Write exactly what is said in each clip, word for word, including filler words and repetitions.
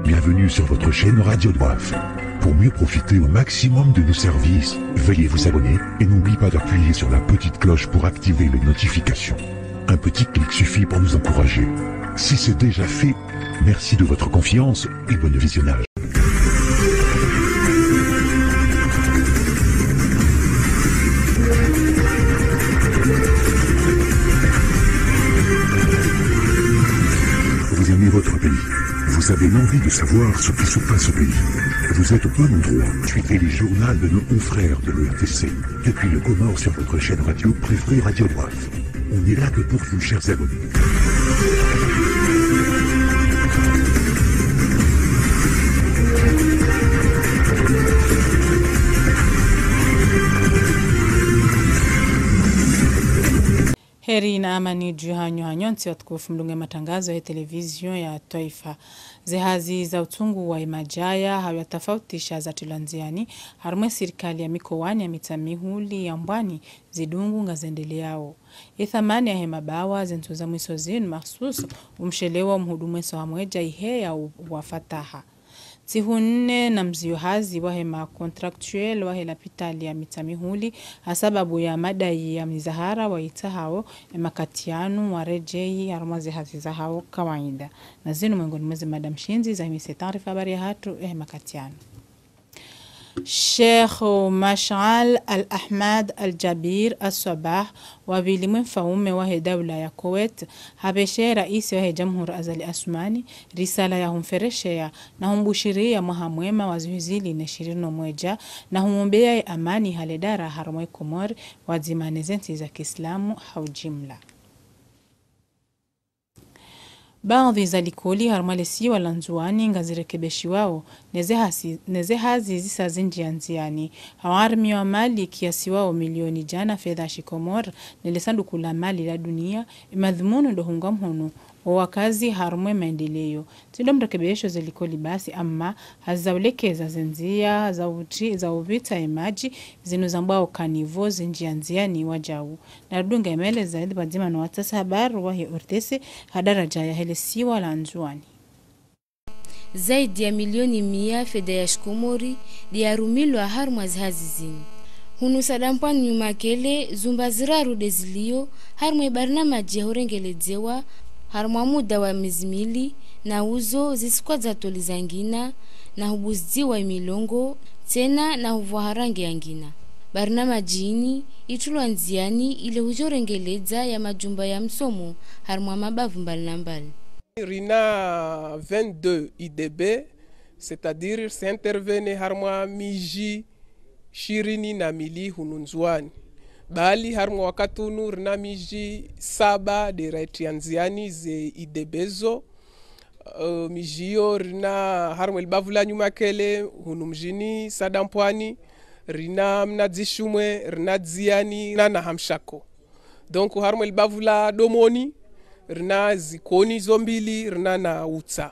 Bienvenue sur votre chaîne Radio Doif. Pour mieux profiter au maximum de nos services, veuillez vous abonner et n'oubliez pas d'appuyer sur la petite cloche pour activer les notifications. Un petit clic suffit pour nous encourager. Si c'est déjà fait, merci de votre confiance et bon visionnage. Vous aimez votre pays. Vous avez l'envie de savoir ce qui se passe au pays. Vous êtes au bon endroit. Suivez les journaux de nos confrères de l'E R T C. Depuis le Comore sur votre chaîne radio préférée Radio Doif. On est là que pour vous, chers abonnés. Heri na amani juu hanyo hanyonsi watukufu mlunge matangazo ya televizion ya Taifa. Zehazi za utungu wa imajaya hawa tafautisha za tulanziani harumwe sirikali ya mikowani ya mitamihuli ya mbwani zidungu ngazendele yao. Ithamani ya hemabawa zentuza mwiso zinu mahsusu umshelewa mhudumweso hamweja ihe ya wafataha. Tihunne na mziohazi wa hema contractuel wa hela pitali ya mitamihuli hasababu ya madai ya mizahara wa itahao ya makatianu wa rejei ya rumazi hazi za hao kawaida. Na zinu mwengoni mwezi madam Shinzi za himise taarifa habari ya hatu ya makatianu. Sheikh Mash'al Al-Ahmad Al-Jabir Al-Sabah wabili mfaume wa dawla ya Kuwait habeshe raisi wa Jamhuri Azali Asmani risala ya humfereshea na humbushiria muhamwema wa zuhizili na ishirini moja na humumbea amani haledara harumwe Komori wazimane zenti za Kiislamu haujimla. Baadhi za likoli harmalesi walanzuani ngazirekebeshi wao neze hazi zisa zinji anziani. Hawarmi wa mali kiasi wao milioni jana fedha shikomor nilisandu kula mali la dunia imadhumunu dohunga mhono wa wakazi harumwe maendeleo. Tindo mrekebesho za likoli basi ama hazawleke za zenzia za, uti, za uvita imaji zinu zambao kanivo zinji anziani wajau. Na rudunga emele zaidi badima na watasa habaru wahi urtese hadaraja ya hele siwa la anjuani. Zaidi ya milioni mia fedha ya shikomori diarumilwa harumwazi hazizini. Hunu sadampani nyuma kele zumba ziraru dezilio harumwe barnamaji ya horengelezewa harumwa muda wa mizimili na uzo zisikwa za toli zangina na hubuzdiwa milongo tena na huvwa harangi yangina. Barnamaji ini itulwa nziani ile hujorengeleza ya majumba ya msomo harumwa mabavu mbali na mbali. Rina vingt-deux I D B, c'est-à-dire s'intervenir harmwa miji shirini na mili hununzuani. Bali harmwa wakatunu rina miji saba de raitianziani ze I D B zo. Uh, mijio rina harmwa ilbavula nyuma kele hunumjini sadampwani. Rina mnadzishumwe, rina dziani na na hamshako. Donc harmwa ilbavula domoni. Rina zikoni zombili rina na utsa.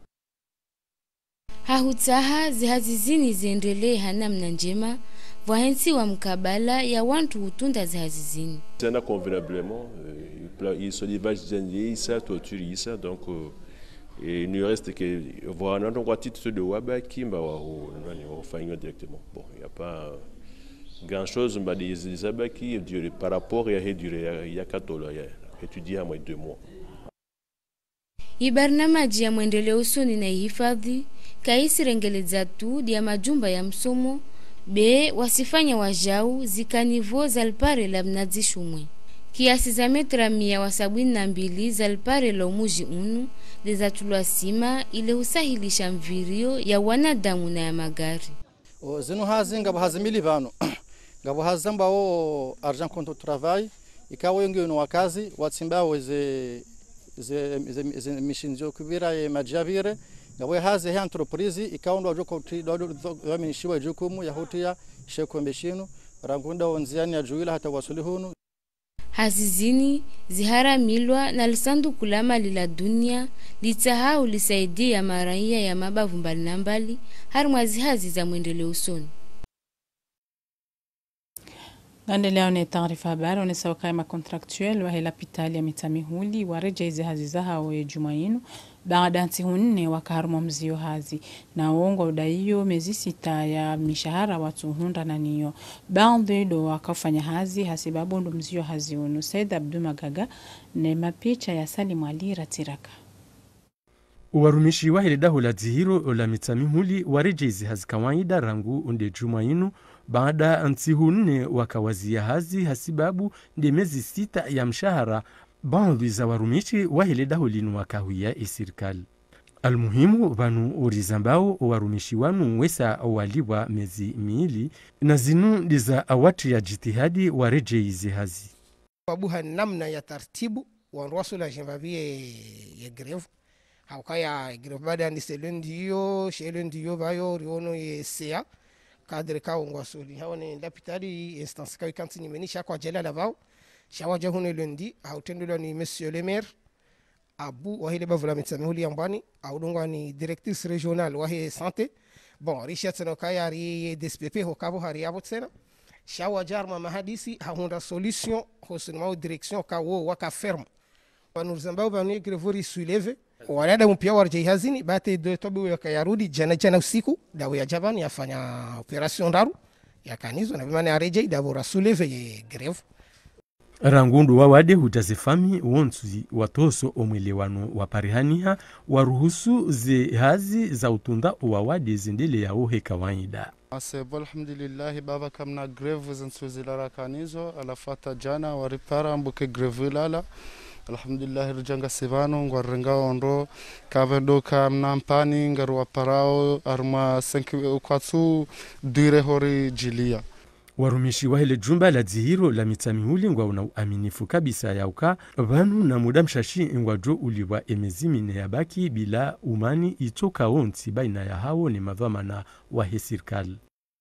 Hahutaha zihazizini ziendelee hanamna njema wahensi wa mkabala ya wantu hutunda zihazizini. Tena convenablement, il se livage ça torture ça donc il ne reste que voir un endroit titre de wabaki mba au faigno directement. Bon, il y a pas grand chose mba des abaki par rapport à réduire il y a quatre étudié à moins de deux mois. Ibarnamaji ya mwendeleo usoni na hifadhi kaisi rengeleza tu dia majumba ya msomo be wasifanya wajau zikanivo zalpare la mnadzishumwe. Kiasi za metra mia wa sabini na mbili zalpare la umuji unu dezatulwa sima ile usahilisha mvirio ya wanadamu na ya magari. O zinu hazi ngabo hazimili vano. Ngabo hazamba o argent contre travail ikawa yongi no wakazi watsimbawe ze ze ze, ze mishinjo kubira ya majavire ngabo hazi ya entreprise ikawa ndo kuti ndo wamenishiwa jukumu ya hotia sheko mbeshinu rangunda onziani ya juila hata wasulihunu. Hazizini zihara milwa na lisandu kulama lila dunia litahau lisaidia maraia ya mabavu mbali na mbali harumwazi hazi za mwendele usoni. Endelea ni taarifa habari unasawa kama contractuel wa hela pitali ya mitamihuli wareja hizi hazi zaha wa Jumainu baada nti hunne wakaharumwa mzio hazi na uongo udaiyo mezi sita ya mishahara watu hunda na niyo baadhi do wakafanya hazi hasibabu ndo mzio hazi unu. Said Abdu Magaga ne mapicha ya Salim Ali Ratiraka. Uwarumishi wa hile dahu la zihiro la mitamihuli wareja hizi hazi kawaida rangu unde Jumainu baada antihu nne wakawazia hazi hasibabu ndi mezi sita ya mshahara baadhi za warumishi wa hile dahu linu wakawia isirikali. Almuhimu vanu urizambao warumishi wanu wesa waliwa mezi miili na zinu ndiza awati ya jitihadi wareje hizi hazi. Wabuha namna ya tartibu wanruasula jembabie ya grevu haukaya grevu bada ndiselundi hiyo shelundi hiyo bayo riono ye sea kadri kao ngwasuli haone ndapitali instance kao kantini menisha kwa jela lavao shawaja hune lundi hautendula ni monsieur le maire abu wahile bavula mitsamihuli yambani audungwa ni directrice régionale wahi santé bon rishat no kaya ri D S P P ho kabo hari abo tsena shawaja ma mahadisi haunda solution hosinma direction ka wo waka ferme panu zambao banu grevori souleve wanada mpia warje hazini bate de tobu yakayarudi jana jana usiku dawo ya Japan yafanya operation ndaru yakanizo na bimane areje dawo rasouleve ye greve rangundu wa wade hutazifami wonsuzi watoso omwelewano wa parihaniha waruhusu ze hazi za utunda wa wade zindele ya uhe kawaida. Asebo alhamdulillah baba kamna greve zinsuzi la rakanizo alafata jana waripara mbuke greve lala alhamdulillah rujanga sivano ngwarenga ondo kavendo kamna mpani ngaru parao arma cinq kwatsu dire hori jilia. Warumishi wa hele jumba la zihiro la mitamihuli ngwa una aminifu kabisa ya uka vanu na muda mshashi ngwa jo uliwa emezimi ne yabaki bila umani itoka onti baina ya hao ni mavamana wa hesirkali.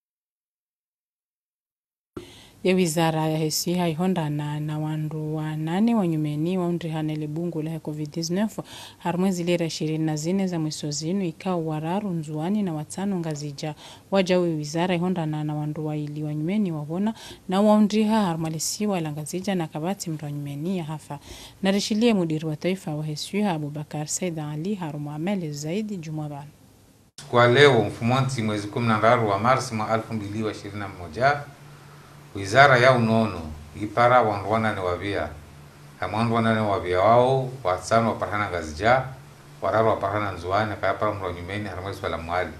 Ya wizara ya hesi haihonda na na wandu wa nane wanyumeni waundri hanele bungu la COVID nineteen harmwezi lera ishirini na nne za mwesozinu ikao wararu nzuani na watano ngazija wajawe wizara ihonda na na wandu wa ili wanyumeni wabona na waundri ha harmalisiwa ila ngazija na kabati mru wanyumeni ya hafa. Narishilie mudiri wa taifa wa hesi ha Abubakar Said Ali harumu amele zaidi Jumabana. Kwa leo mfumonti mwezi kumi na mbili wa Marsi mwa elfu mbili na ishirini na moja wizara ya unono ipara wanduana ni wabia hamwanduana ni wabia wao watsano waparhana gazija wararu waparhana nzuani kayapara mru nyumeni haramwesi wala mwali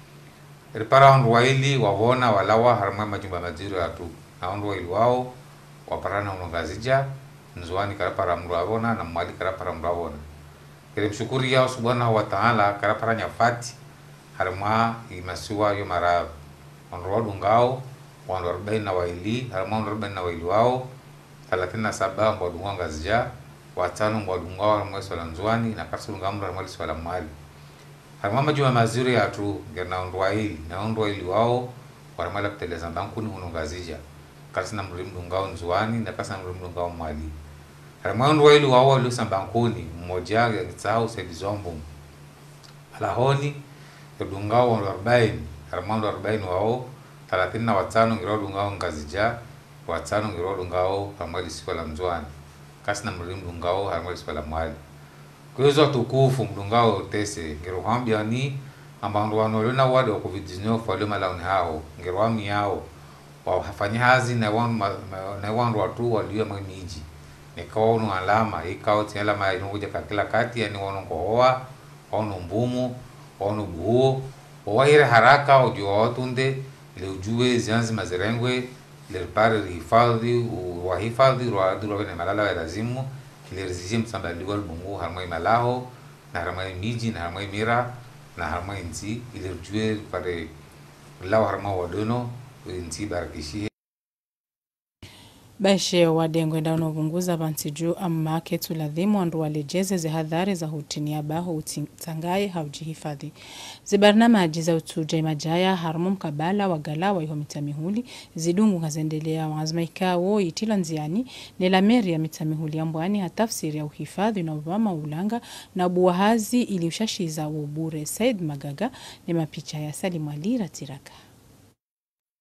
ripara wandu waili wawona walawa haramwe majumba maziru ya tu na wandu waili wao waparhana uno gazija nzuani karapara mru wawona na mwali karapara mru wawona kire mshukuri yao subhanahu wa ta'ala karapara nyafati haramwa imasiwa yu marabu wandu wadungao wandu arobaini na waili harama wandu arobaini na waili wao thelathini na saba mwadunga ngazija watano mwadunga wa mwesi wala nzuani na kasulunga mru mwesi wala mwali harama majuma mazuri ya tu ngena wandu waili na wandu waili wao waramala kuteleza mbankuni hunu ngazija kasi na mru mdungao nzuani na kasi na mru mdungao mwali harama wandu waili wao walusa mbankuni mmoja ya nitsahau sedi zombo alahoni yudungao wandu arobaini harama wandu arobaini wao thelathini na watano ngirodu ngao ngazija watano ngirodu ngao hamwali siku la mzwani kasi na mrimu ngao hamwali siku la mwali kwezo tukufu mdungao tese ngirohambia ni ambandu wanolona wade wa COVID nineteen wale malauni hao ngirohami yao wafanya hazi na wandu na wandu watu walio mwemiji nikaonu alama ikao tiala ma inunguja kakila kati yani wanu kohoa wanu mbumu wanu buho wawahire haraka wajuwa watunde ile ujue zianzi mazirengwe ile pare hifadhi wa hifadhi wa duro na malala ya lazimu ile rizije msambaliwa bungu harmai malaho na harmai miji na harmai mira na harmai nzi ile ujue pare lao harma wadono nzi barakishi Bashe wadengwe ndano vunguza bantiju amma ketu ladhimu andu walejeze zihadhari za hutini ya baho utangaye haujihifadhi. Zibarnama ajiza utuja imajaya harumu mkabala wagala wa iho mitamihuli zidungu ngazendelea wazmaika wo itila nziani nela meri ya mitamihuli ya mbwani hatafsiri ya uhifadhi na ubama ulanga na buwahazi ili ushashiza ubure. Said Magaga ni mapicha ya Salim Ali Ratiraka.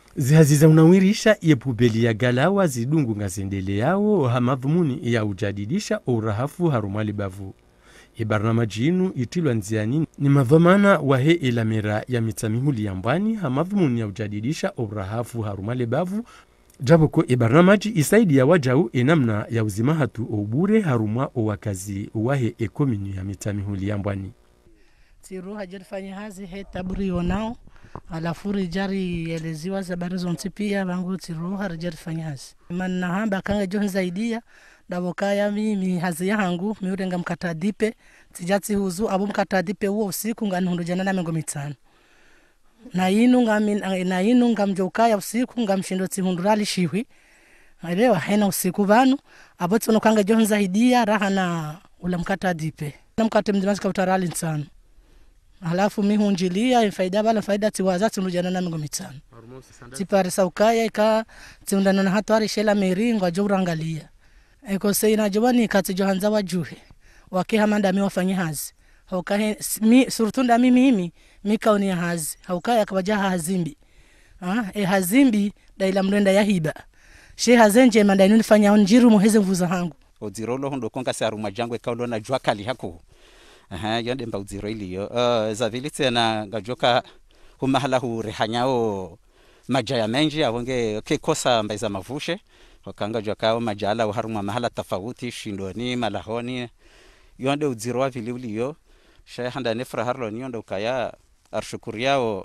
zihaziza unawirisha yepubeli ya galawa zidungu ngazendele yao hamadhumuni ya ujadidisha urahafu harumali bavu. Ibarnamaji inu itilwa nziani ni madhamana wahe ilamira ya mitamihuli ya mbani hamadhumuni ya ujadidisha urahafu harumali bavu. Jaboko ibarnamaji isaidi ya wajau enamna ya uzimahatu obure harumwa owakazi wahe ekominu ya mitamihuli ya mbani. Tiru hajarifanya hazi he taburi yonao. Alafuri jari eleziwa zabari zonti pia bangu tiru hajarifanya hazi. Manna hamba kanga john zaidia. Dabokaya mimi hazi ya hangu miurenga mkata dipe. Tijati huzu abu mkata dipe uo usiku nga nhundo jana na mengo mitano. Na inu nga, na inu nga mjokaya usiku nga mshindo tihundurali shiwi. Ailewa haina usiku vanu. Abotu nukanga john zaidia raha na ula mkata dipe. Na mkata mdimazika utarali nsano. Halafu mi hunjilia faida bala faida tiwaza tunujana na mengo mitano. Tipari saukaya ika tiundana na hatu shela meringo ajorangalia. Eko seina jobani kati johanza wajuhe. Wakiha manda mi wafanyi hazi. Haukahe mi surutunda mimi mimi mi kauni ya hazi. Haukaya kabajaha hazimbi. Ha? E hazimbi da ila mlenda ya hiba. She hazenje manda inu nifanya onjiru muheze mvuza hangu. Odzirolo hundo konga saru majangwe kaulo na jua kali hako. Aha, yonde mba udziro iliyo. Uh, zavili tena gajoka humahala hu rehanyao majaya menji awonge kekosa mbaiza mavushe. Wakanga jua kao majala uharuma mahala tafauti shindoni malahoni. Yonde udziro wa vili iliyo. Shaya handa nefra harlo ni yonde ukaya arshukuriao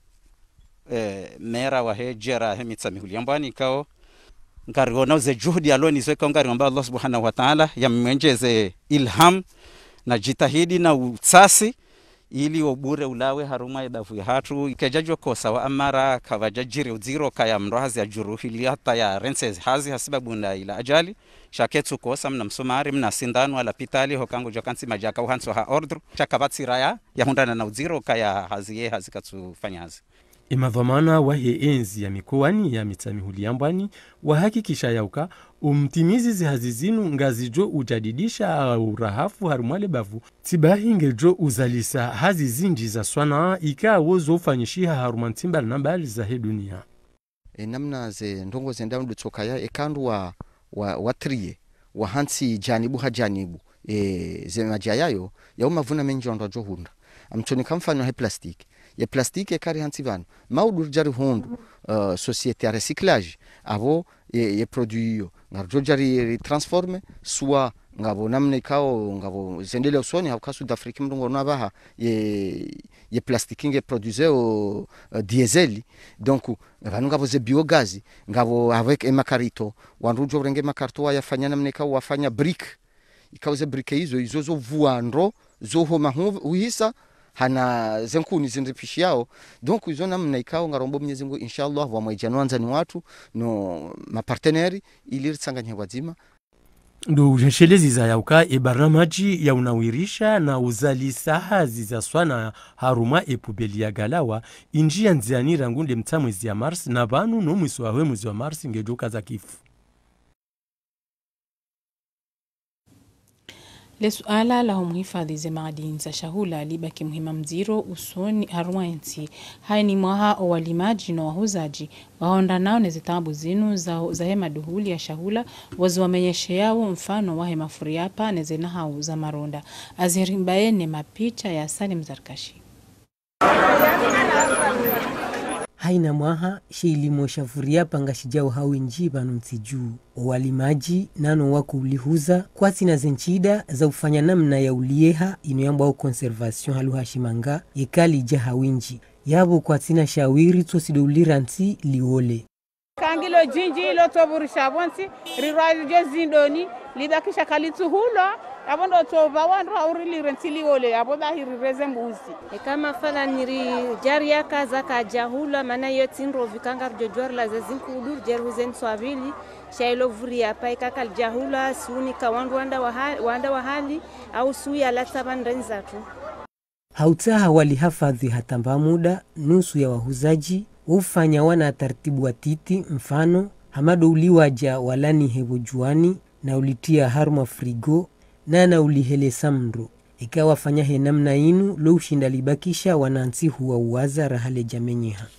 eh, mera wa he jera he mitsamihuli yambani kao. Ngariona uze juhudi aloni zwe kao ngariomba Allah subhanahu wa ta'ala ya mwenjeze ilham na jitahidi na utsasi ili obure ulawe haruma idafu ya hatu ikajajwa kosa wa amara kawajajiri uziro kaya mrohazi ya juruhili hata ya renses hazi hasibabu na ila ajali shaketu kosa mna msumari mna sindanu ala pitali hokangu jokansi majaka uhanso ha ordru chakabatsi raya ya hundana na uziro kaya hazi ye hazi katu fanyazi. Imadhamana wahe enzi ya mikoani ya mitamihuli yambani wahakikisha yauka umtimizi zihazizinu ngazijo ujadidisha urahafu harumale bavu tibahi ngejo uzalisa hazi zinji za swana ika wozo ufanyishiha harumantimba na mbali za he dunia. E namna ze ndongo ze ndaundu tsokaya ekandu wa, wa, wa triye wa hansi janibu hajanibu e, ze majayayo ya umavuna menji ondo johunda amchoni kamfano he plastiki ya plastiki ekari hansi vanu maudu jari hondu uh, societe ya recyclage avo ye, ye produit yo ngarjo jari transforme soit ngabo namne kao ngabo zendele usoni hauka Sud Afrika mdungo nabaha ye ye plastiki nge produise o uh, diesel donc vanu ngabo ze biogazi ngabo avec emakarito wanrujo renge makarto ya fanya namne kao wafanya brick ikauze brick hizo hizo zo vuandro zo homa huisa hana zenkuni zinripishi yao donc izo namna ikao ngarombo Mwenyezi Mungu inshallah wa mwajanwanza ni watu no maparteneri ili tsanganya wazima ndo jeshelezi za yauka ibarnamaji ya unawirisha na uzalisa hazi za swana haruma epubeli ya galawa injia nziani rangunde mtamwezi ya Mars na banu no mwiso wa mwezi wa Mars ngejoka za kifu. Le suala la umuhifadhi ze maadini za shahula libaki muhima mziro usoni harwanti. Hai ni mwaha o walimaji na wahuzaji. Wahonda nao nezitabu zinu za, za hema duhuli ya shahula wazu wamenyeshe yao mfano wahe mafuriapa nezenahau za maronda. Azirimbaye ne mapicha ya Salim Zarkashi. Haina mwaha sheilimo shafuria pangashijao hawi njiba nuntsiju. Owalimaji nano wako ulihuza kwa sina zenchida za ufanya namna ya ulieha inoyamba au conservation halu hashimanga ekali jaha winji. Yabo kwa sina shawiri tosido uliranti liole. Kangilo jinji ilo toburu shabonsi rirai jezindoni libakisha kalitu hulo abondo toba wanro aurili rentili ole aboda hireze mbuzi e kama fala niri jaria kaza ka jahula mana yotinro vikanga jojor la zazinku udur jeruzen swabili shailo vuria paika kal jahula suni ka wanda wahali wanda wahali au suya la tabandenza tu hautaha walihafadhi hatamba muda nusu ya wahuzaji ufanya wana taratibu wa titi mfano hamado uliwaja walani hebo juani na ulitia haruma frigo na na ulihele samro ikawa fanya he namna inu lo ushinda libakisha wanansi huwa uwaza rahale jamenyeha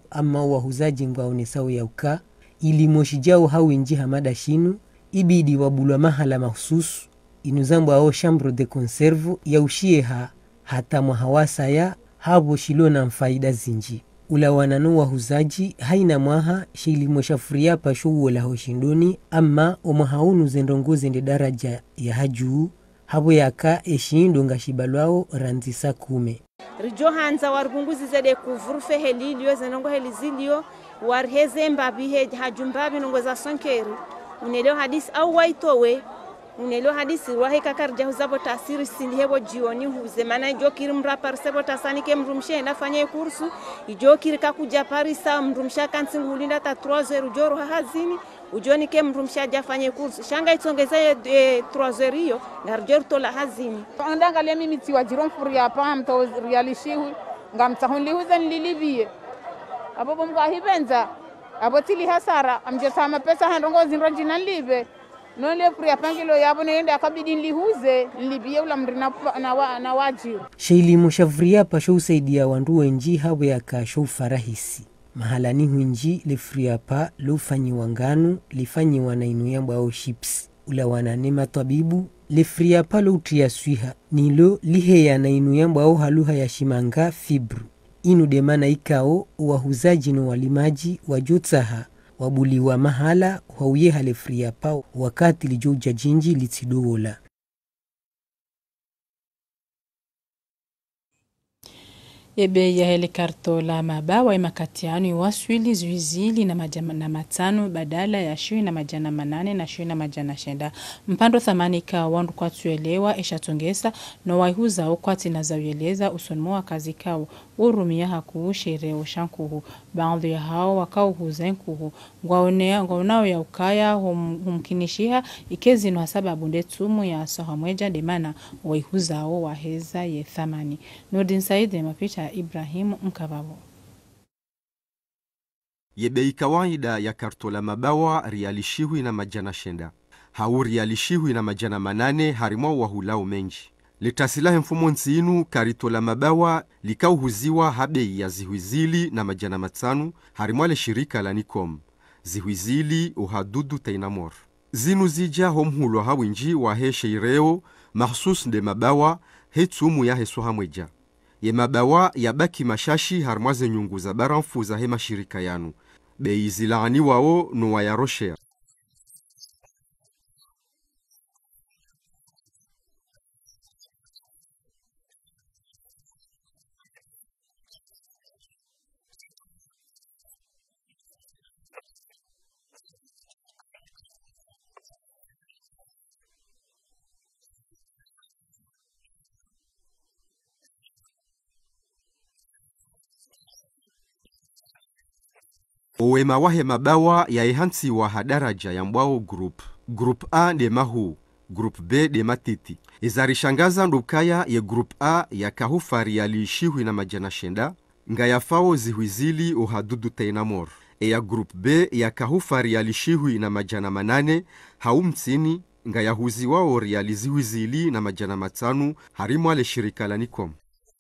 ama wahuzaji ngwaone sawa ya uka ili moshijao hawinji hamada shinu ibidi wabulwa mahala mahususu inuzambo ao chambre de conserve ya ushieha hata mwahawasa ya habo shilo na mfaida zinji ula wananu wahuzaji haina mwaha shilimo shafuria pashu wala hoshindoni ama omahaunu zendongoze nde daraja ya hajuu habo yaka eshindo ngashibalwao ranzisa kume rijo hanza wargunguzi zede kuvurfe helilio zenongo helizilio warheze mbabi he hajumbabi nongo za sonkeri uneleo hadisi au waitowe uneleo hadisi wahe kakarja huzabo tasiri sindi hebo jioni huze mana jokiri mrapar sebo tasani ke mrumshe nafanya kursu ijokiri kakuja parisa mrumsha kansi ngulinda ta trois heures joro hazini ujoni ke mrumsha jafanye kursu shanga itongeza e, trois heures hiyo ngarjor tola hazini andangalia mimi tiwa jiron furia hapa mto realishihu ngamtahunli huzen lilibie abo mgahibenza abo tili hasara amjetama pesa handongo zinroji na libe no le furia pangilo yabo nende akabidi lihuze libie ula mrina na, wa, na wajiru sheili mushavria pasho usaidia wandu wenji habo yakasho farahisi mahala ni huinji le furia pa lo fanyi wanganu lifanyi wanainu yambo au chips ula wananema tabibu le furia pa lo utia suiha nilo lihe ya nainu yambo au haluha ya shimanga fibru inu demana ikao wahuzaji no walimaji wajotsaha wabuli wa mahala wauye hale furia pa wakati lijoja jinji litidola Ebe ya helikarto la mabawa imakatianu iwaswili zuizili na majana na matano badala ya shui na majana manane na shui na majana shenda. Mpando thamani ka wandu kwa tuelewa eshatongesa no waihuza ukwati na zaweleza usonmoa kazi kao urumia haku shere shankuhu baadhi ya hao wakao huzenkuhu ngwaonea ngwaonao ya ukaya hum, humkinishiha ikezi no sababu ndetumu ya sohamweja demana waihuza o waheza ye thamani Nordin Said mapicha Ibrahimu Mkababo. Yebei kawaida ya kartola mabawa rialishihui na majana shenda. Hau rialishihui na majana manane harimwa wahulao menji. Letasilahe mfumo nsiinu karitola mabawa likau huziwa habei ya zihuizili na majana matanu harimwa le shirika la Nikom. Zihuizili uhadudu tainamor. Zinu zija homhulo hawinji wa he sheireo mahsus nde mabawa hetumu ya hesuha mweja. Ye mabawa ya baki mashashi harmwaze nyungu za baranfu za hema shirika yanu. Bei zilaani wao nuwa ya roshea. Uwema wahe mabawa ya ehansi wa hadaraja ya mbwao group. Group A de mahu, group B de matiti. Izarishangaza ndukaya ye group A ya kahufari ya liishihui na majana shenda, nga ya fao zihuizili uhadudu tainamor. E ya group B ya kahufari ya liishihui na majana manane, haumtini, nga ya huzi wao ya lizihuizili na majana matanu, harimwa le shirika la Nikom.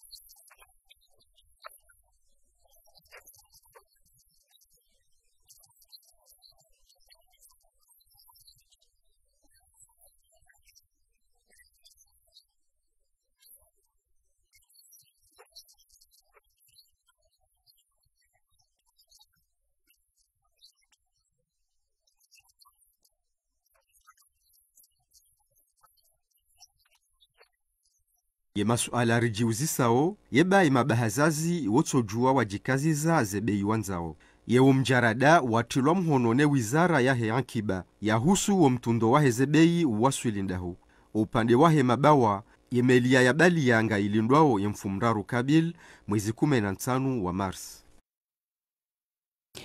Ye masuala rijiuzisao, yeba imabahazazi wotojua wajikazi za zebei wanzao. Ye umjarada watilwa mhonone wizara ya heankiba, ya husu wa mtundo wahe zebei waswilindahu. Upande wahe mabawa, ye melia ya bali ya anga ilindwao ya mfumraru kabil mwezi kume na ntanu wa Mars.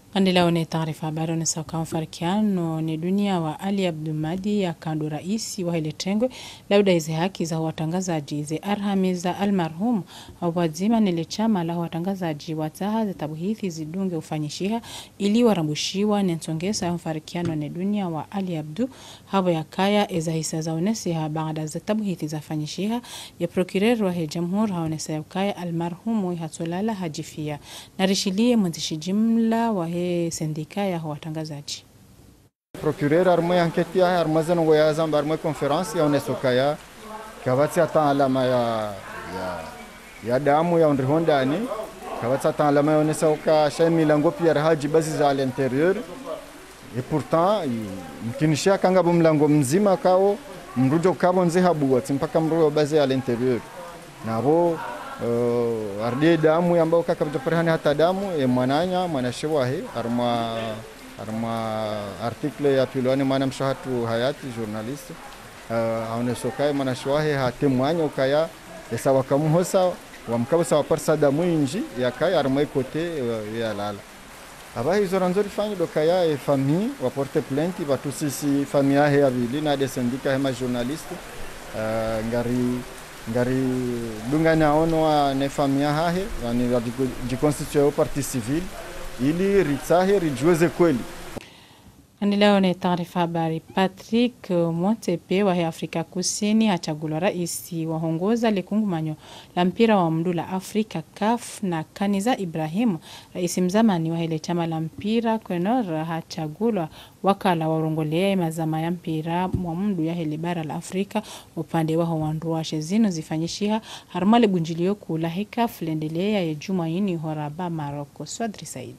Kandila ni taarifa habari na sauka mfarikiano ni dunia wa Ali Abdulmadi ya kando raisi wa ile tengwe labda hizi haki za watangazaji ze arhamiza almarhum au wazima nile chama la watangazaji wataha za tabuhithi zidunge ufanyishiha ili warambushiwa nensongesa mfarikiano ni dunia wa Ali Abdu hawa ya kaya eza hisa za unesiha baada za tabuhithi za fanyishiha ya prokireru wa he jamhur haonesa ya kaya almarhumu hatolala hajifia na rishilie mwanzishi jimla wa he sendika ya watangazaji. Procureur armoi enquêtia armazen ngoya zamba armoi conference ya onesokaya kavatsi ata alama ya ya ya damu ya ondrihondani kavatsi ata alama ya onesoka shay milango pia haji bazi za l'intérieur et pourtant mkinisha kanga bumlango mzima kao mrujo kabo nze habuwa mpaka mrujo bazi ya l'intérieur nabo Uh, arde damu ambao kaka mtoperehani hata damu e mwananya mwanashewahi arma arma article ya piloni mwana mshahatu hayati journalist uh, aonesokai mwanashewahi hatemwanya ukaya esa wakamuhosa wamkabusa waparsa damu inji yakai arma kote uh, ya lala aba hizo ranzori fanyi dokaya e famille waporte plainte batu sisi famille ya abili na de syndicat hema journalist uh, ngari ngari dunga naono wa ne famia hahe yani jikonstitue au parti civil ili ritsahe rijueze kweli. Andileo ni taarifa habari. Patrick Motsepe wa Afrika Kusini hachagulwa raisi wahongoza likungumanyo la mpira wa mdu la Afrika C A F na Kaniza Ibrahim raisi mzamani wa ile chama la mpira Kwenor hachagulwa wakala warongolea mazama ya mpira wa mdu ya hele bara la Afrika upande wa wanduwa shezino zifanyishiha harumale bunjilio kula heka flendelea ya Jumaini horaba Maroko. Swadri Said.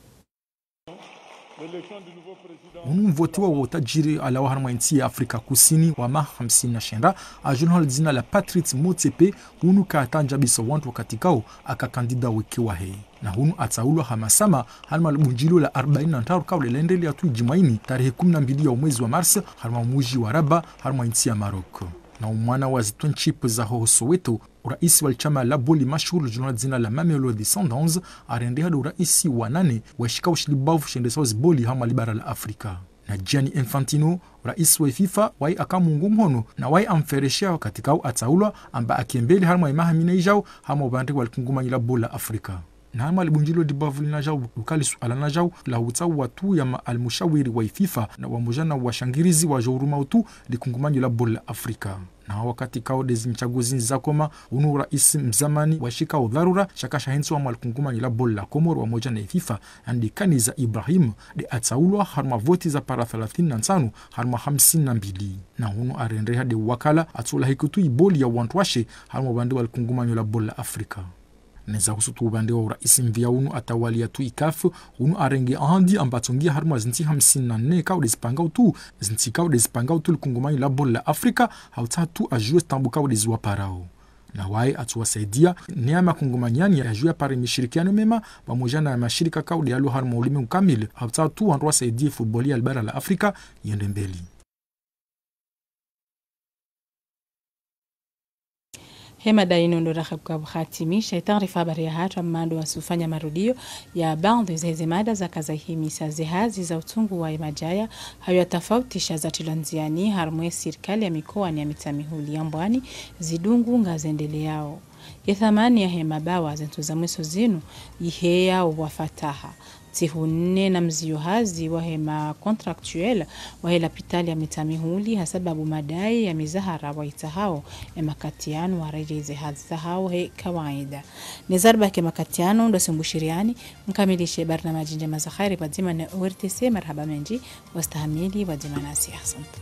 Unumvotiwa wa utajiri ala wa harma inti ya Afrika Kusini wa ma hamsini na shenda ajunhol zina la Patrick Motsepe hunu kaatanja bisa wantu wakatikao aka kandida wekewa hei na hunu ataulwa hamasama halma bunjilo la arobaini na tano kaule lendeli ya tu Jumaini tarehe kumi na mbili ya mwezi wa Mars halma muji wa Rabat harma inti ya Maroko na umwana wa zitun chip za ho Soweto uraisi wa chama la boli mashhur jina zina la Mamelodi Sundowns arendea do uraisi wa nane wa shikao shilibavu shende South boli hama libara la Afrika na Gianni Infantino rais wa FIFA wai akamungu mhono na wai amfereshia katika ataulwa amba akiembeli harma imahamina ijao hama ubande walikungumanya la bola Afrika na hama libunjilo dibavu linajao ukalisu alanajao la utau watu ya almushawiri wa FIFA na wamojana wa shangirizi wa jouruma utu likungumanya la bola Afrika na wakati kao dezi mchaguzi za koma unu rais mzamani wa shika udharura shakasha hensu wa malikungumanya la bola Komoro wa moja na FIFA andi Kaniza Ibrahim de ataulwa harma voti za para thelathini na tano harma hamsini na mbili na unu arendeha de wakala atula hikutu iboli ya wantwashe harma bande walikungumanya la bola Afrika neza husutu ubande wa uraisi mvia unu atawali ya tu ikafu unu arenge ahandi ambatongia harma zinti hamsini na nne kao despanga utu zinti kao despanga utu likungumanyi la bola Afrika hautatu ajue stambu kao dezuwa parao na wae atuwasaidia neama kungumanyani ya ajue pare mishirikiano mema pamoja na mashirika kao de alu harma ulime ukamili hautatu wanruwa saidie futboli albara la Afrika yende mbeli. Hema daino ndo rakabwa khatimisha taarifa habari ya hatu amando wasufanya marudio ya bandi za zemada za kazahimisa zehazi za utungu wa imajaya hayo tofautisha za tilanziani harmwe serikali ya mikoa ni ya mitamihuli ya mbwani zidungu ngazendele yao ya thamani ya hema bawa zentu za mweso zinu ihea wafataha tihune na mzio hazi wa hema contractuel wa hela pitali ya mitamihuli hasababu madai ya mizahara wa itahao ya makatiano wa rejeze hazi zahao he kawaida nizarba ke makatiano ndo simbushiriani mkamilishe barnamaji njema za khairi wadzima na O R T C marhaba menji wastahamili wadzima nasi asante.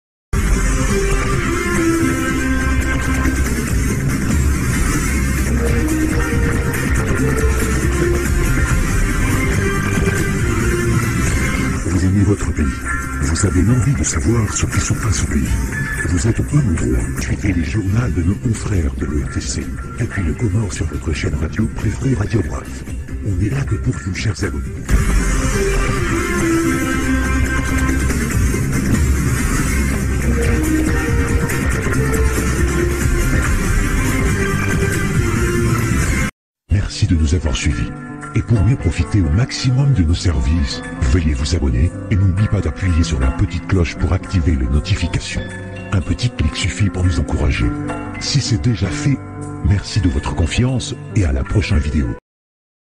Vous aimez votre pays. Vous avez l'envie de savoir ce qui se passe au pays. Vous êtes au bon endroit. Suivez les journaux de nos confrères de l'O R T C. Et puis le Comore sur votre chaîne radio préférée Radio Bref. On est là que pour vous, chers abonnés. Merci de nous avoir suivis. Et pour mieux profiter au maximum de nos services, veuillez vous abonner et n'oubliez pas d'appuyer sur la petite cloche pour activer les notifications. Un petit clic suffit pour nous encourager. Si c'est déjà fait, merci de votre confiance et à la prochaine vidéo.